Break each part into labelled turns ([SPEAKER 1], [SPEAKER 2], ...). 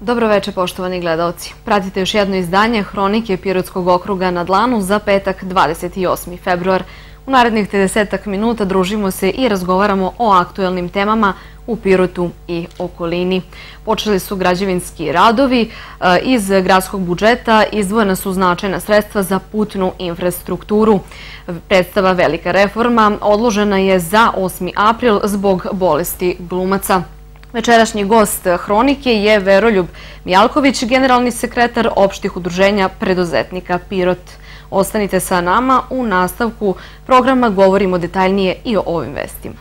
[SPEAKER 1] Dobroveče, poštovani gledalci. Pratite još jedno izdanje Hronike Pirotskog okruga na dlanu za petak 28. februar. U narednih 30 minuta družimo se i razgovaramo o aktuelnim temama u Pirotu i okolini. Počeli su građevinski radovi, iz gradskog budžeta izdvojena su značajna sredstva za putnu infrastrukturu. Predstava Velika reforma odložena je za 8. april zbog bolesti glumaca. Večerašnji gost Hronike je Veroljub Mijalković, generalni sekretar opštih udruženja preduzetnika Pirot. Ostanite sa nama, u nastavku programa govorimo detaljnije i o ovim vestima.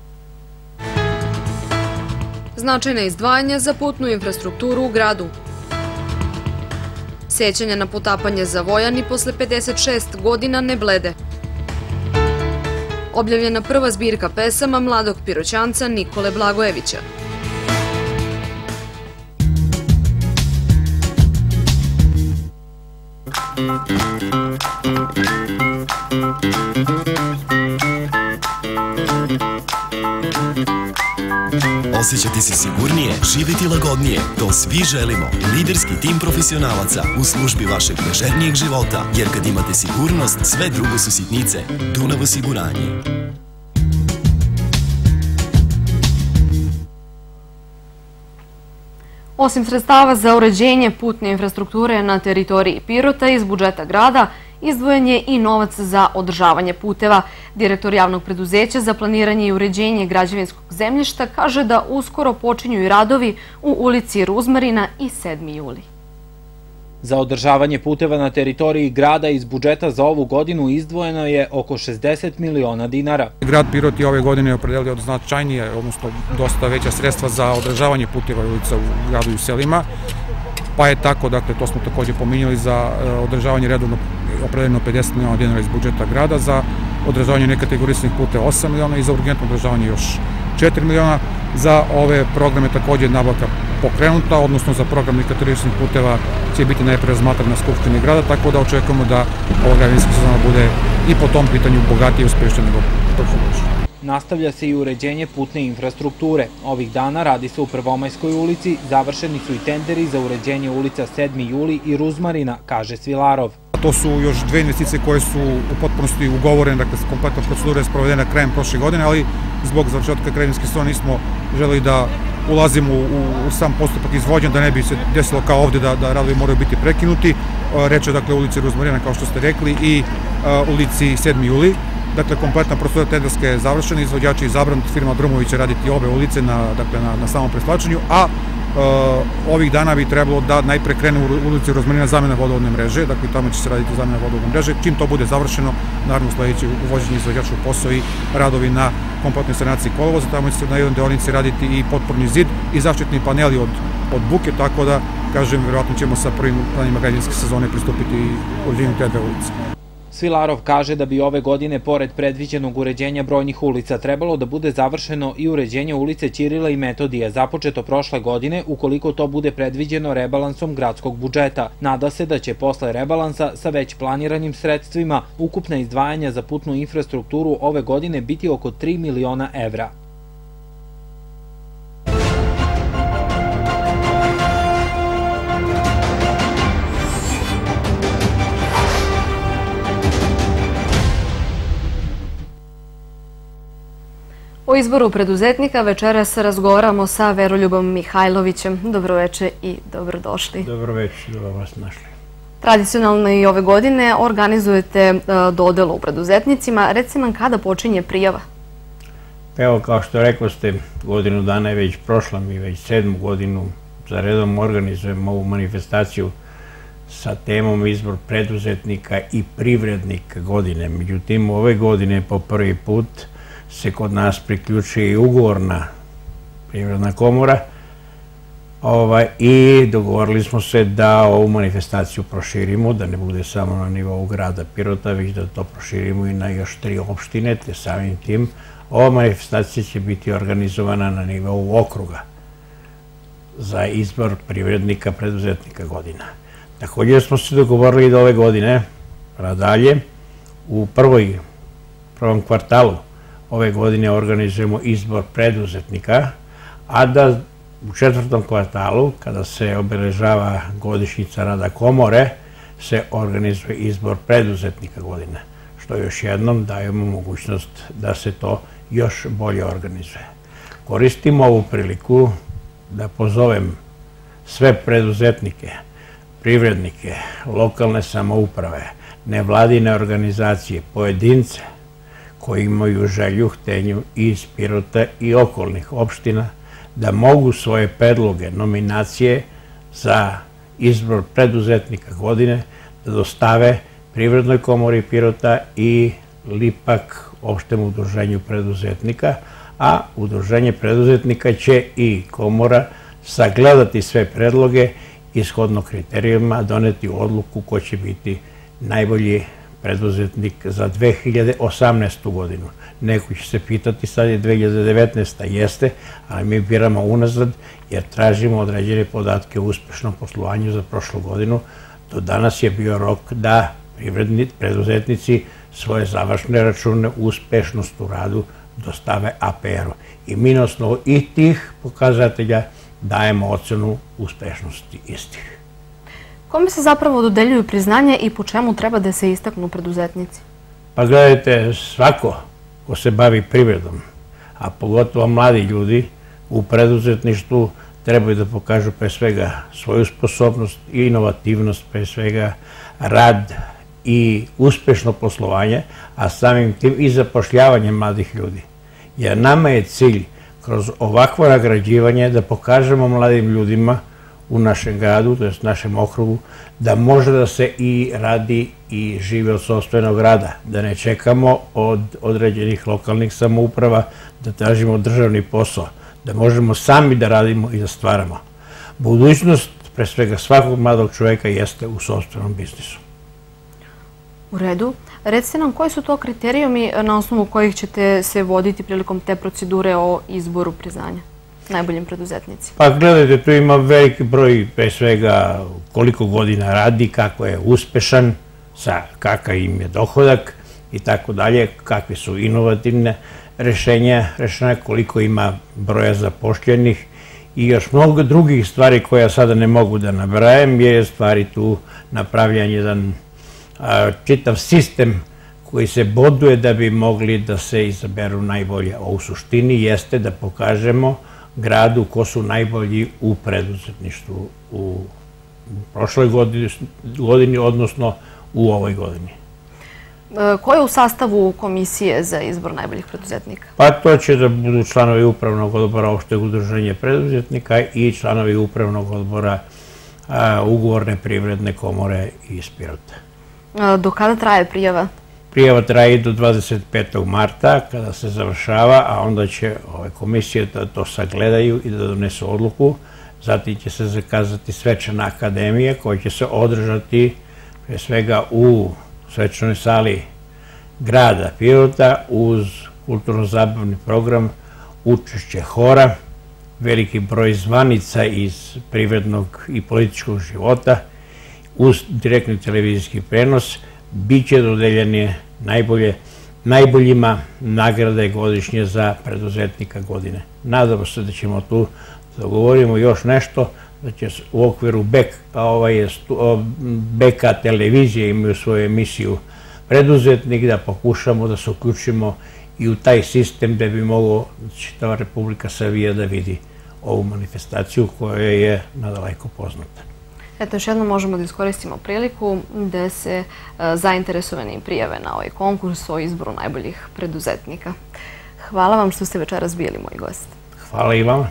[SPEAKER 1] Značajna izdvajanja za putnu infrastrukturu u gradu. Sećanja na potapanje za Vojani posle 56 godina ne blede. Objavljena prva zbirka pesama mladog Piroćanca Nikole Blagojevića.
[SPEAKER 2] Osjećati se sigurnije, živjeti lagodnije, to svi želimo. Liderski tim profesionalaca u službi vašeg ležernijeg života, jer kad imate sigurnost, sve drugo su sitnice. Dunav osiguranje.
[SPEAKER 1] Osim sredstava za uređenje putne infrastrukture na teritoriji Pirota iz budžeta grada, izdvojen je i novac za održavanje puteva. Direktor javnog preduzeća za planiranje i uređenje građevinskog zemljišta kaže da uskoro počinju i radovi u ulici Ruzmarina i 7. juli.
[SPEAKER 3] Za održavanje puteva na teritoriji grada iz budžeta za ovu godinu izdvojeno je oko 60 miliona dinara.
[SPEAKER 4] Grad Pirot je ove godine opredelio značajnije, odnosno dosta veća sredstva za održavanje puteva i ulica u gradu i u selima. Pa je tako, dakle, to smo također pominjali, za održavanje redovno opredeljeno 50 miliona dinara iz budžeta grada, za održavanje nekategorisanih puteva 8 miliona i za urgentno održavanje još 4 miliona. Za ove programe također nabavka pokrenuta, odnosno za program nekategorisanih puteva će biti najpre razmatran na Skupštini grada, tako da očekujemo da ova građevinska sezona bude i po tom pitanju bogatije i uspješnije nego prošlogodišnje.
[SPEAKER 3] Nastavlja se i uređenje putne infrastrukture. Ovih dana radi se u Prvomajskoj ulici, završeni su i tenderi za uređenje ulica 7. juli i Ruzmarina, kaže Svilarov.
[SPEAKER 4] To su još dve investicije koje su u potpunosti ugovorene, dakle kompletna procedura je sprovedena krajem prošle godine, ali zbog završetka građevinske sezone nismo želeli da ulazimo u sam postupak izvođenja, da ne bi se desilo kao ovdje da radovi moraju biti prekinuti. Reč je dakle o ulici Ruzmarina, kao što ste rekli, i ulici 7. juli. Dakle, kompletna procedura tenderska je završena, izvođač je izabran, firma Drumović će raditi obe ulice na samom preslačenju, a ovih dana bi trebalo da najpre krene u ulici Ruzmarina zamena vodovodne mreže, dakle tamo će se raditi zamena vodovodne mreže. Čim to bude završeno, naravno sledeće uvođenje izvođača u posao i radovi na kompletnoj sanaciji kolovoza, tamo će se na jednoj deonici raditi i potporni zid i zaštitni paneli od buke, tako da, kažem, verovatno ćemo sa prvim planima građevinske sezone pristupiti uređenju te dve ulice.
[SPEAKER 3] Svilarov kaže da bi ove godine, pored predviđenog uređenja brojnih ulica, trebalo da bude završeno i uređenje ulice Ćirila i Metodija, započeto prošle godine, ukoliko to bude predviđeno rebalansom gradskog budžeta. Nada se da će posle rebalansa sa već planiranim sredstvima ukupna izdvajanja za putnu infrastrukturu ove godine biti oko 3 miliona evra.
[SPEAKER 1] O izboru preduzetnika večeras razgovaramo sa Veroljubom Mihajlovićem. Dobroveče i dobrodošli.
[SPEAKER 5] Dobroveče, dobro vas našli.
[SPEAKER 1] Tradicionalno i ove godine organizujete dodelu preduzetnicima. Reci nam kada počinje prijava?
[SPEAKER 5] Evo, kao što rekao ste, godinu dana je već prošla, mi već 7. godinu za redom organizujemo ovu manifestaciju sa temom izbor preduzetnika i privrednika godine. Međutim, ove godine po prvi put se kod nas priključuje i ugovorna privredna komora i dogovorili smo se da ovu manifestaciju proširimo, da ne bude samo na nivou grada Pirota, već da to proširimo i na još 3 opštine, te samim tim ova manifestacija će biti organizovana na nivou okruga za izbor privrednika, preduzetnika godina. Također smo se dogovorili da ove godine, dalje, u prvom kvartalu ove godine organizujemo izbor preduzetnika, a da u 4. kvartalu, kada se obeležava godišnjica rada komore, se organizuje izbor preduzetnika godine, što još jednom dajemo mogućnost da se to još bolje organizuje. Koristim ovu priliku da pozovem sve preduzetnike, privrednike, lokalne samouprave, nevladine organizacije, pojedince koji imaju želju, htenju iz Pirota i okolnih opština da mogu svoje predloge, nominacije za izbor preduzetnika godine da dostave Privrednoj komori Pirota i Lipak opštem udruženju preduzetnika, a udruženje preduzetnika će i komora sagledati sve predloge i shodno kriterijuma doneti odluku ko će biti najbolji preduzetnik za 2018. godinu. Neko će se pitati, sad je 2019. jeste, ali mi biramo unazad jer tražimo određene podatke o uspešnom poslovanju za prošlu godinu. Do danas je bio rok da preduzetnici svoje završne račune, uspešnost u radu dostave APR-u. I mi na osnovu i tih pokazatelja dajemo ocenu uspešnosti istih.
[SPEAKER 1] Kome se zapravo dodeljuju priznanje i po čemu treba da se istaknu preduzetnici?
[SPEAKER 5] Pa gledajte, svako ko se bavi privredom, a pogotovo mladi ljudi u preduzetništvu trebaju da pokažu pre svega svoju sposobnost i inovativnost, pre svega rad i uspešno poslovanje, a samim tim i zapošljavanje mladih ljudi. Jer nama je cilj kroz ovakvo nagrađivanje da pokažemo mladim ljudima u našem gradu, to je našem okrugu, da može da se i radi i živi od sopstvenog rada, da ne čekamo od određenih lokalnih samouprava da tražimo državni posao, da možemo sami da radimo i da stvaramo. Budućnost, pre svega svakog mladog čoveka, jeste u sopstvenom biznisu.
[SPEAKER 1] U redu. Recite nam koji su to kriterijumi na osnovu kojih ćete se voditi prilikom te procedure o izboru priznanja najboljim preduzetnicima?
[SPEAKER 5] Pa gledajte, tu ima veliki broj, pre svega koliko godina radi, kako je uspešan, kakav im je dohodak i tako dalje, kakve su inovativne rešenja, koliko ima broja zapošljenih i još mnogo drugih stvari koje ja sada ne mogu da nabrajam, jer je stvari tu napravljan jedan čitav sistem koji se boduje da bi mogli da se izaberu najbolje. A u suštini jeste da pokažemo gradu ko su najbolji u preduzetništvu u prošloj godini, odnosno u ovoj godini.
[SPEAKER 1] Ko je u sastavu komisije za izbor najboljih preduzetnika?
[SPEAKER 5] Pa to će da budu članovi upravnog odbora opšteg udruženja preduzetnika i članovi upravnog odbora ugovorne privredne komore iz Pirota.
[SPEAKER 1] Do kada traje prijava?
[SPEAKER 5] Prijava traje do 25. marta kada se završava, a onda će ove komisije da to sagledaju i da donesu odluku. Zatim će se zakazati svečana akademija koja će se održati pre svega u svečanoj sali grada Pirota uz kulturno-zabavni program, učešće hora, veliki broj zvanica iz privrednog i političkog života, uz direktni televizijski prenos. Biće dodeljene najboljima nagrade godišnje za preduzetnika godine. Nadamo se da ćemo tu da govorimo još nešto, da će u okviru BK televizije imaju svoju emisiju Preduzetnik, da pokušamo da se uključimo i u taj sistem gde bi mogla čitava Republika Srbija da vidi ovu manifestaciju koja je nadaleko poznata.
[SPEAKER 1] Eto, još jednom možemo da iskoristimo priliku da se zainteresovani prijave na ovaj konkurs o izboru najboljih preduzetnika. Hvala vam što ste večeras bili moj gost.
[SPEAKER 5] Hvala i vama.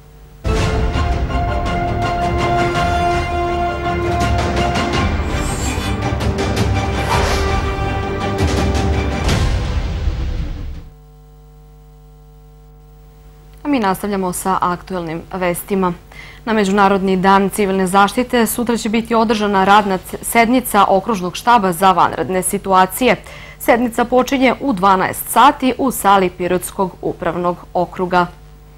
[SPEAKER 1] A mi nastavljamo sa aktuelnim vestima. Na Međunarodni dan civilne zaštite sutra će biti održana radna sednica Okružnog štaba za vanredne situacije. Sednica počinje u 12 sati u sali Pirotskog upravnog okruga.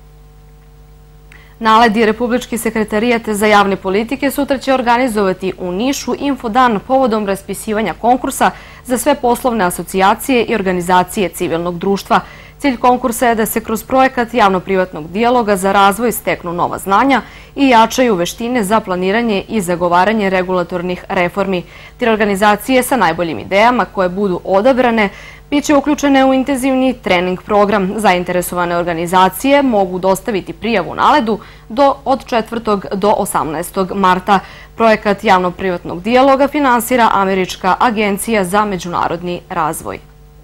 [SPEAKER 1] Naledi Republički sekretarijat za javne politike sutra će organizovati u Nišu infodan povodom raspisivanja konkursa za sve poslovne asocijacije i organizacije civilnog društva. Cilj konkursa je da se kroz projekat javno-privatnog dijaloga za razvoj steknu nova znanja i jačaju veštine za planiranje i zagovaranje regulatornih reformi. Te organizacije sa najboljim idejama koje budu odabrane biće uključene u intenzivni trening program. Zainteresovane organizacije mogu dostaviti prijavu na ledu od 4. do 18. marta. Projekat javno-privatnog dijaloga finansira Američka agencija za međunarodni razvoj.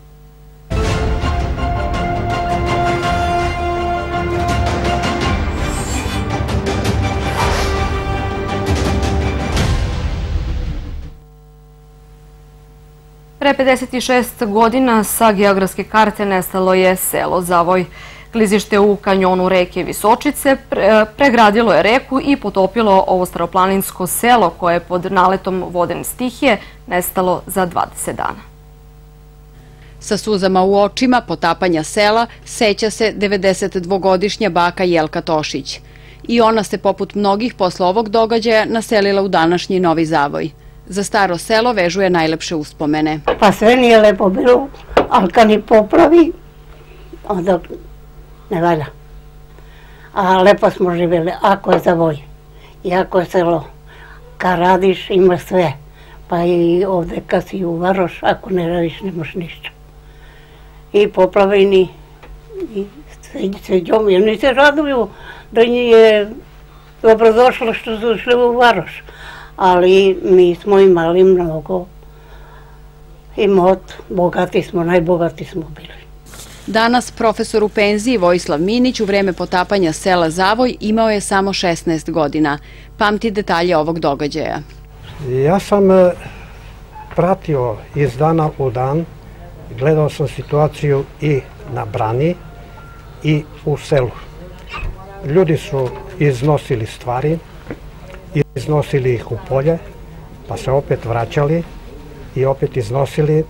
[SPEAKER 1] Pre 56 godina sa geografske karte nestalo je selo Zavoj. Klizište u kanjonu reke Visočice pregradilo je reku i potopilo ovo staroplaninsko selo koje je pod naletom vodene stihije nestalo za 20 dana.
[SPEAKER 6] Sa suzama u očima potapanja sela seća se 92-godišnja baka Jelka Tošić. I ona se poput mnogih posle ovog događaja naselila u današnji Novi Zavoj. Za staro selo vežuje najlepše uspomene.
[SPEAKER 7] Pa sve nije lepo bilo, ali kad ni popravi, onda ne valja. A lepo smo živjeli, ako je Zavoj i ako je selo. Kad radiš ima sve, pa i ovdje kad si u Varoš, ako ne radiš nemaš ništa. I poplavini, i sve džom, jer ni se raduju da je dobrodošlo što su šli u Varoš. Ali mi smo imali mnogo i bogati smo, najbogati smo bili.
[SPEAKER 6] Danas profesor u penziji Vojislav Minić u vreme potapanja sela Zavoj imao je samo 16 godina. Pamti detalje ovog događaja.
[SPEAKER 8] Ja sam pratio iz dana u dan, gledao sam situaciju i na brani i u selu. Ljudi su iznosili stvari, iznosili ih u polje, pa se opet vraćali i opet iznosili.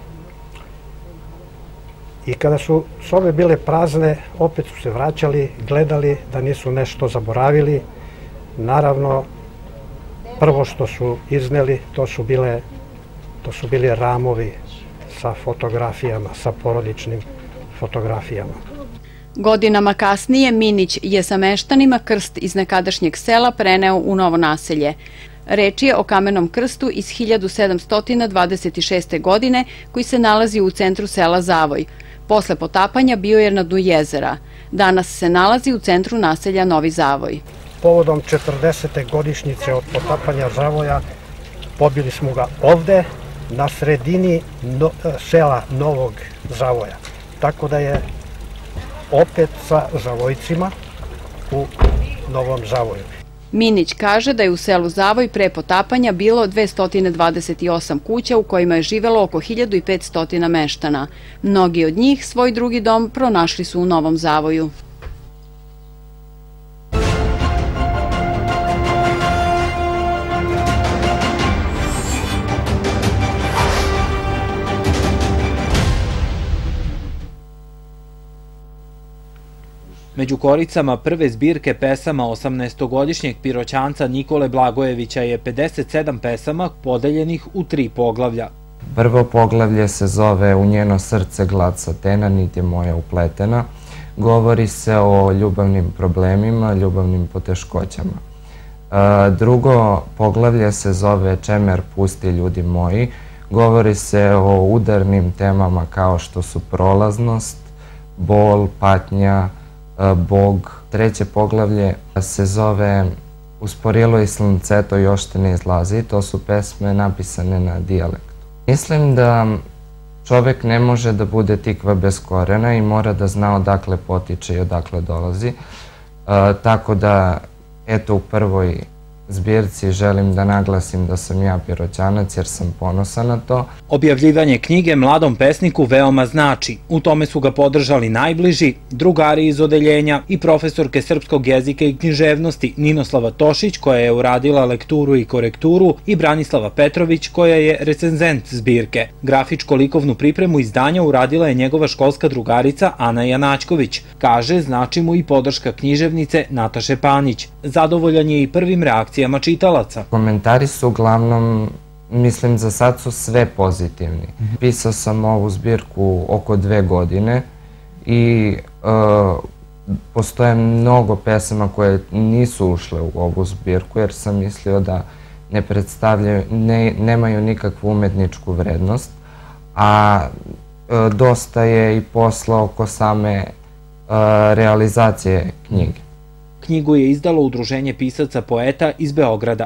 [SPEAKER 8] I kada su sobe bile prazne, opet su se vraćali, gledali da nisu nešto zaboravili. Naravno, prvo što su izneli, to su bili ramovi sa fotografijama, sa porodičnim fotografijama.
[SPEAKER 6] Godinama kasnije Minić je sa meštanima krst iz nekadašnjeg sela preneo u novo naselje. Reč je o kamenom krstu iz 1726. godine koji se nalazi u centru sela Zavoj. Posle potapanja bio je na dnu jezera. Danas se nalazi u centru naselja Novi Zavoj.
[SPEAKER 8] Povodom 40. godišnjice od potapanja Zavoja pobili smo ga ovde na sredini sela Novog Zavoja. Tako da je opet sa Zavojcima u Novom Zavoju.
[SPEAKER 6] Minić kaže da je u selu Zavoj pre potapanja bilo 228 kuća u kojima je živelo oko 1500 meštana. Mnogi od njih svoj drugi dom pronašli su u Novom Zavoju.
[SPEAKER 3] Među koricama prve zbirke pesama 18-godišnjeg Piroćanca Nikole Blagojevića je 57 pesama podeljenih u 3 poglavlja.
[SPEAKER 9] Prvo poglavlje se zove U njeno srce glad satena, nit je moja upletena. Govori se o ljubavnim problemima, ljubavnim poteškoćama. Drugo poglavlje se zove Čemer pusti ljudi moji. Govori se o udarnim temama kao što su prolaznost, bol, patnja, Bog. Treće poglavlje se zove Usporilo i slunceto još te ne izlazi. To su pesme napisane na dijalektu. Mislim da čovek ne može da bude tikva bez korena i mora da zna odakle potiče i odakle dolazi. Tako da, eto, u prvoj zbirci želim da naglasim da sam ja Piroćanac jer sam ponosan na to.
[SPEAKER 3] Objavljivanje knjige mladom pesniku veoma znači. U tome su ga podržali najbliži, drugari iz odeljenja i profesorke srpskog jezika i književnosti Ninoslava Tošić koja je uradila lekturu i korekturu i Branislava Petrović koja je recenzent zbirke. Grafičko-likovnu pripremu izdanja uradila je njegova školska drugarica Ana Janačković. Kaže, znači mu i podrška književnice Nataše Panić. Zadovoljan je i prvim reakcijama čitalaca.
[SPEAKER 9] Komentari su uglavnom, mislim za sad su sve pozitivni. Pisao sam ovu zbirku oko 2 godine i postoje mnogo pesama koje nisu ušle u ovu zbirku jer sam mislio da ne predstavljaju, nemaju nikakvu umetničku vrednost, a dosta je i posla oko same realizacije knjige.
[SPEAKER 3] Knjigu je izdalo Udruženje pisaca poeta iz Beograda.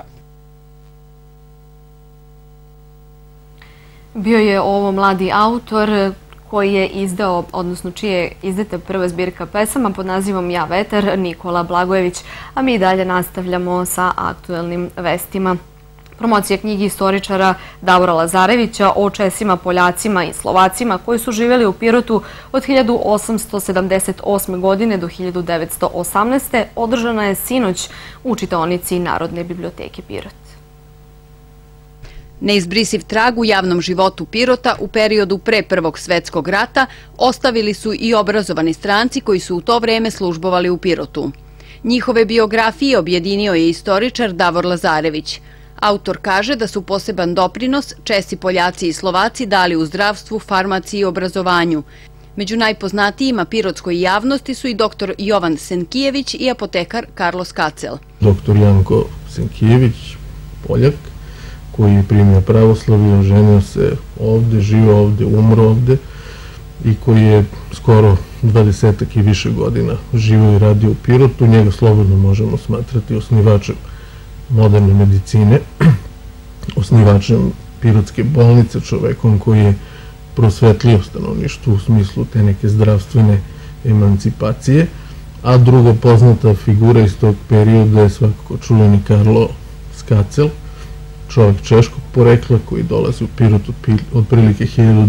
[SPEAKER 1] Bio je ovo mladi autor koji je izdao, odnosno čije je izdata prva zbirka pesama pod nazivom Ja vetar, Nikola Blagojević, a mi dalje nastavljamo sa aktuelnim vestima. Promocija knjigi istoričara Davora Lazarevića o Česima, Poljacima i Slovacima koji su živjeli u Pirotu od 1878. godine do 1918. održana je sinoć u čitaonici Narodne biblioteke Pirot.
[SPEAKER 6] Neizbrisiv trag u javnom životu Pirota u periodu pre Prvog svetskog rata ostavili su i obrazovani stranci koji su u to vreme službovali u Pirotu. Njihove biografije objedinio je istoričar Davor Lazarević. Autor kaže da su poseban doprinos Česi, Poljaci i Slovaci dali u zdravstvu, farmaciji i obrazovanju. Među najpoznatijima pirotskoj javnosti su i doktor Jovan Senkijević i apotekar Carlos Kacel.
[SPEAKER 10] Doktor Janko Senkijević, Poljak, koji je primio pravoslavlje, oženio se ovde, živio ovde, umro ovde i koji je skoro 20 i više godina živio i radio u Pirotu. Njega slobodno možemo smatrati osnivačem moderne medicine, osnivačem Pirotske bolnice, čovekom koji je prosvetlio stanovništvo u smislu te neke zdravstvene emancipacije, a druga poznata figura iz tog perioda je svakako čuveni Karlo Skacel, čovek češkog porekla koji dolazi u Pirot otprilike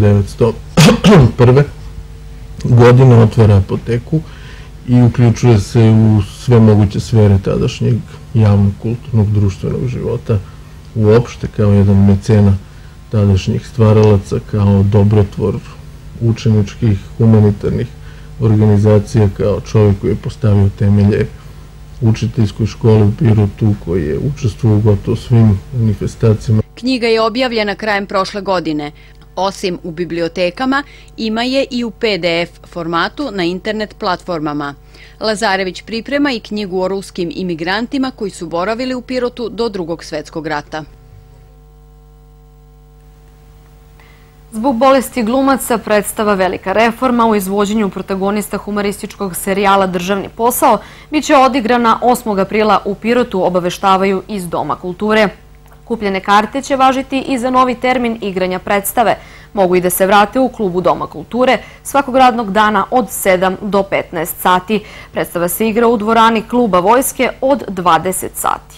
[SPEAKER 10] 1901. godine, otvara apoteku i uključuje se u sve moguće sfere tadašnjeg javnog, kulturnog, društvenog života uopšte, kao jedan mecena tadašnjih stvaralaca, kao dobrotvor učeničkih, humanitarnih organizacija, kao čovjek koji je postavio temelje učiteljskoj školi u Pirotu, koji je učestvovao u gotovo svim manifestacijama.
[SPEAKER 6] Knjiga je objavljena krajem prošle godine. Osim u bibliotekama, ima je i u PDF formatu na internet platformama. Lazarević priprema i knjigu o ruskim imigrantima koji su boravili u Pirotu do Drugog svetskog rata.
[SPEAKER 1] Zbog bolesti glumaca predstava Velika reforma u izvođenju protagonista humorističkog serijala Državni posao biće odigrana 8. aprila u Pirotu, obaveštavaju iz Doma kulture. Kupljene karte će važiti i za novi termin igranja predstave. Mogu i da se vrate u klubu Doma kulture svakog radnog dana od 7 do 15 sati. Predstava se igra u dvorani kluba Vojske od 20 sati.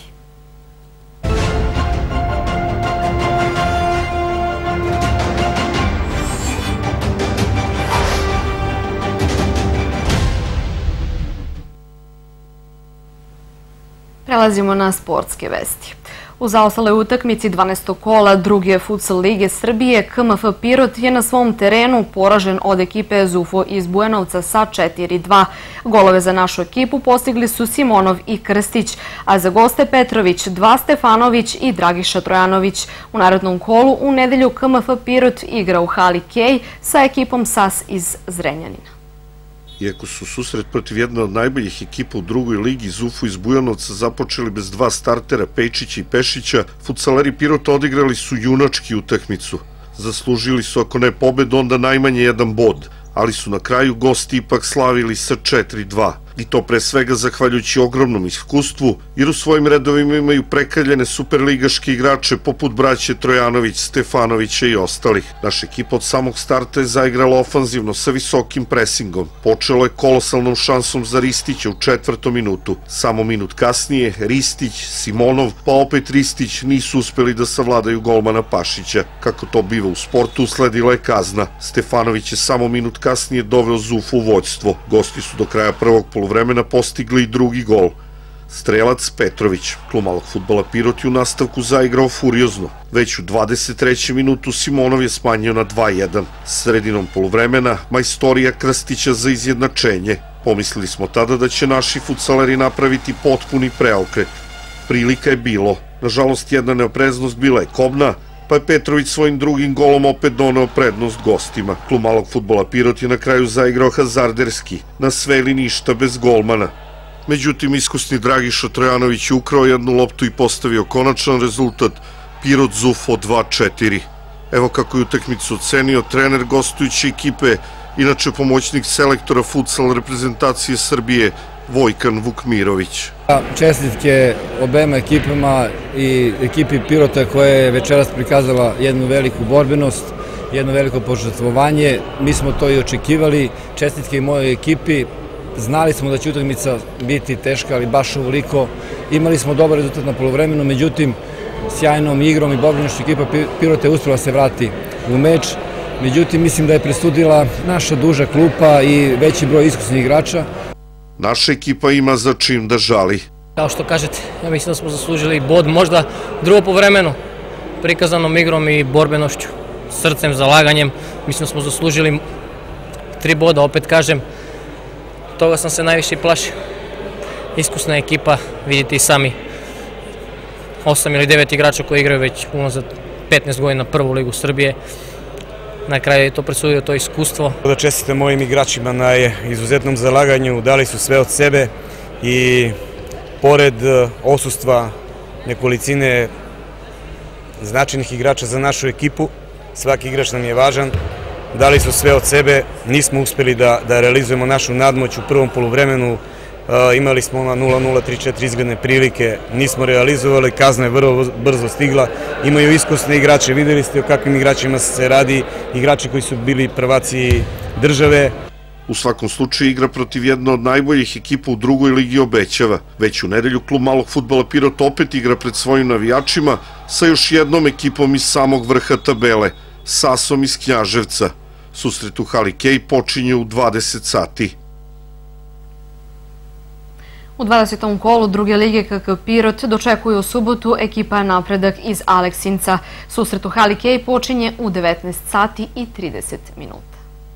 [SPEAKER 1] Prelazimo na sportske vesti. U zaostaloj utakmici 12. kola druge futsal lige Srbije, KMF Pirot je na svom terenu poražen od ekipe Zufo iz Bujanovca sa 4-2. Golove za našu ekipu postigli su Simonov i Krstić, a za goste Petrović, 2 Stefanović i Dragiša Trojanović. U narednom kolu u nedelju KMF Pirot igra u hali Kej sa ekipom SAS iz Zrenjanina.
[SPEAKER 11] Iako su susret protiv jedne od najboljih ekipa u drugoj ligi, Zufo iz Bujanovca započeli bez 2 startera, Pejčića i Pešića, futsaleri Pirota odigrali su junački utakmicu. Zaslužili su, ako ne pobedu, onda najmanje 1 bod, ali su na kraju gosti ipak slavili sa 4-2. I to pre svega zahvaljujući ogromnom iskustvu, jer u svojim redovima imaju prekaljene superligaške igrače poput braće Trojanović, Stefanovića i ostalih. Naša ekipa od samog starta je zaigrala ofanzivno sa visokim presingom. Počelo je kolosalnom šansom za Ristića u 4. minutu. Samo minut kasnije Ristić, Simonov, pa opet Ristić nisu uspeli da savladaju golmana Pašića. Kako to biva u sportu, usledila je kazna. Stefanović je samo minut kasnije doveo Zufo u vođstvo. Gosti su do kraja prvog poluvremena postigli i drugi gol. Strelac Petrović, klub malog fudbala Pirot, je u nastavku zaigrao furiozno. Već u 23. minutu Simonov je smanjio na 2-1. Sredinom poluvremena majstorija Krstića za izjednačenje. Pomislili smo tada da će naši futsaleri napraviti potpuni preokret. Prilika je bilo. Nažalost, jedna neopreznost bila je kobna pa je Petrović svojim drugim golom opet doneo prednost gostima. Klub malog fudbala Pirot je na kraju zaigrao hazarderski, na sve ili ništa bez golmana. Međutim, iskusni Dragiša Trojanović je ukrao jednu loptu i postavio konačan rezultat Pirot Zufo 2-4. Evo kako je utakmicu ocenio trener gostujuće ekipe, inače pomoćnik selektora futsal reprezentacije Srbije Vojkan Vukmirović.
[SPEAKER 12] Čestitke obema ekipama i ekipi Pirota koja je večeras prikazala jednu veliku borbenost, jedno veliko požrtvovanje. Mi smo to i očekivali. Čestitke i mojoj ekipi. Znali smo da će utakmica biti teška, ali baš ovoliko. Imali smo dobar rezultat na poluvremenu, međutim, sjajnom igrom i borbenošću ekipa Pirota je uspjela se vrati u meč. Međutim, mislim da je presudila naša duža klupa i veći broj iskusnih igrača.
[SPEAKER 11] Naša ekipa ima za čim da žali.
[SPEAKER 13] Kao što kažete, ja mislim da smo zaslužili bod, možda drugo povremeno, prikazanom igrom i borbenošću, srcem, zalaganjem. Mislim da smo zaslužili 3 boda, opet kažem, toga sam se najviše plašio. Iskusna ekipa, vidite i sami, 8 ili 9 igrača koji igraju već unazad 15 godina prvu ligu Srbije. Na kraju je to presudio to iskustvo.
[SPEAKER 14] Da čestitam mojim igračima na izuzetnom zalaganju, dali su sve od sebe i pored odsustva nekolicine značajnih igrača za našu ekipu, svaki igrač nam je važan, dali su sve od sebe, nismo uspjeli da realizujemo našu nadmoć u prvom poluvremenu, imali smo na 0-0, 3-4 izgledne prilike, nismo realizovali, kazna je vrlo brzo stigla, imaju iskusne igrače, vidjeli ste o kakvim igračima se radi, igrači koji su bili prvaci države.
[SPEAKER 11] U svakom slučaju igra protiv jedne od najboljih ekipa u drugoj ligi obećava. Već u nedelju klub malog fudbala Pirot opet igra pred svojim navijačima sa još jednom ekipom iz samog vrha tabele, Sasom iz Knjaževca. Susret u hali Kej počinje u 20 sati.
[SPEAKER 1] U 20. kolu druge lige KK Pirot dočekuje u subotu ekipa Napredak iz Aleksinca. Susret u hali Kej počinje u 19 sati i 30 minuta.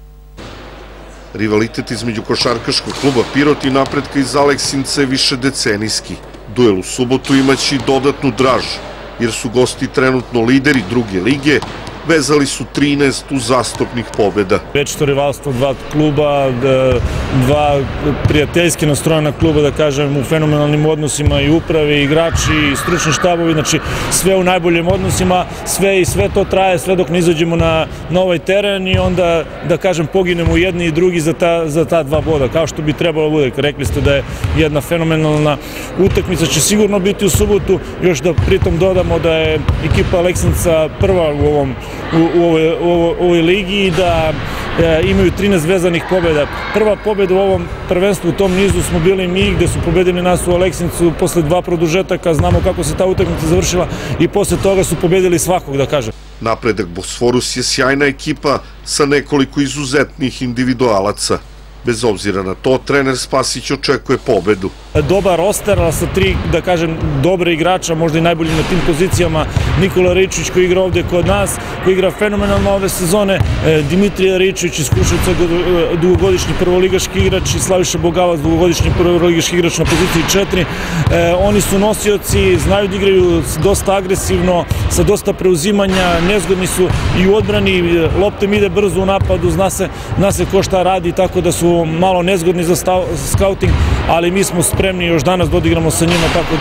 [SPEAKER 11] Rivalitet između košarkaškog kluba Pirot i Napredka iz Aleksinca je više decenijski. Duel u subotu imaće i dodatnu draž, jer su gosti trenutno lideri druge lige, vezali su 13 uzastopnih pobjeda.
[SPEAKER 15] Večito rivalstvo dva kluba, dva prijateljski nastrojena kluba, da kažem, u fenomenalnim odnosima i upravi, igrači, i stručni štabovi, znači sve u najboljim odnosima, sve to traje, sve dok ne izađemo na ovaj teren i onda, da kažem, poginemo jedni i drugi za ta 2 boda, kao što bi trebalo bude. Rekli ste da je jedna fenomenalna utakmica, će sigurno biti u subotu, još da pritom dodamo da je ekipa Aleksinca prva u ovoj ligi i da imaju 13 vezanih pobjeda. Prva pobjeda u ovom prvenstvu, u tom nizu smo bili mi, gde su pobedili nas u Aleksincu posle 2 produžetaka, znamo kako se ta utakmica završila i posle toga su pobedili svakog, da kažem.
[SPEAKER 11] Napredak Bosforus je sjajna ekipa sa nekoliko izuzetnih individualaca. Bez obzira na to, trener Spasić očekuje pobedu.
[SPEAKER 15] Dobar roster, ali sa 3, da kažem, dobre igrača, možda i najbolji na tim pozicijama. Nikola Ričić koji igra ovde kod nas, koji igra fenomenalno ove sezone, Dimitrija Ričić iz Kruševca, dugogodišnji prvoligaški igrač, i Slaviša Bogavac, dugogodišnji prvoligaški igrač na poziciji 4. Oni su nosioci, znaju da igraju dosta agresivno, sa dosta preuzimanja, nezgodni su i u odbrani, lopte ide brzo u napadu, zna se ko šta radi, tako da su malo nezgodni za skauting, ali mi smo spremni još danas da odigramo sa njima, tako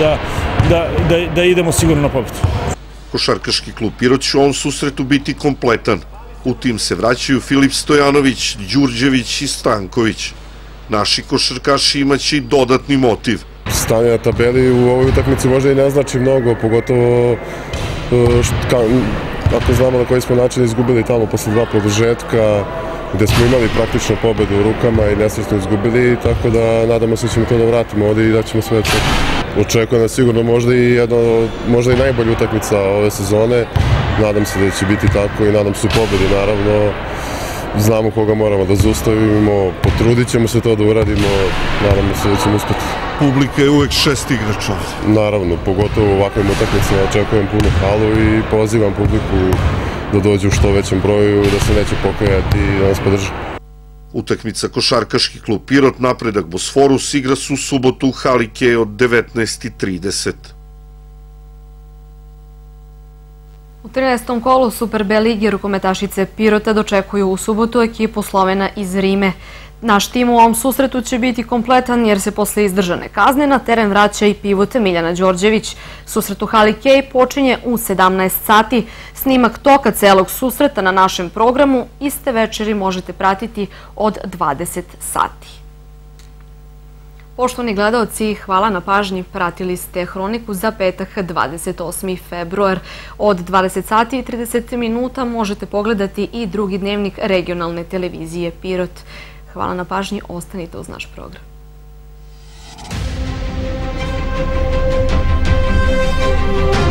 [SPEAKER 15] da idemo sigurno na pobedu.
[SPEAKER 11] Košarkaški klub Pirot će u ovom susretu biti kompletan. U tim se vraćaju Filip Stojanović, Đurđević i Stanković. Naši košarkaši imaće i dodatni motiv.
[SPEAKER 16] Stanje na tabeli u ovoj utakmici možda i ne znači mnogo, pogotovo ako znamo na koji smo način izgubili tamo posle 2 produžetka, gde smo imali praktično pobedu u rukama i nesvesno izgubili, tako da nadamo se da ćemo to da vratimo ovdje i da ćemo sve to. Očekujem da sigurno možda i najbolja utakmica ove sezone, nadam se da će biti tako i nadam se pobedi, naravno. Znamo koga moramo da zaustavimo, potrudit ćemo se to da uradimo, nadamo se da ćemo uspeti.
[SPEAKER 11] Publika je uvek 6 igrača.
[SPEAKER 16] Naravno, pogotovo u ovakvim utakmicama očekujem punu halu i pozivam publiku da dođe u što većem broju, da se neće pokajati i da nas podrži.
[SPEAKER 11] Utakmica košarkaški klub Pirot Napredak Bosforus igra se u subotu u hali Kej od 19:30.
[SPEAKER 1] U 13. kolu Super B ligi rukometašice Pirota dočekuju u subotu ekipu Slovena iz Rime. Naš tim u ovom susretu će biti kompletan jer se posle izdržane kazne na teren vraća i pivot Miljana Đorđević. Susret u hali Kej počinje u 17 sati. Snimak toka celog susreta na našem programu iste večeri možete pratiti od 20 sati. Poštovani gledaoci, hvala na pažnji. Pratili ste Hroniku za petak 28. februar. Od 20 sati i 30 minuta možete pogledati i drugi dnevnik regionalne televizije Pirot. Hvala na pažnji, ostanite uz naš program.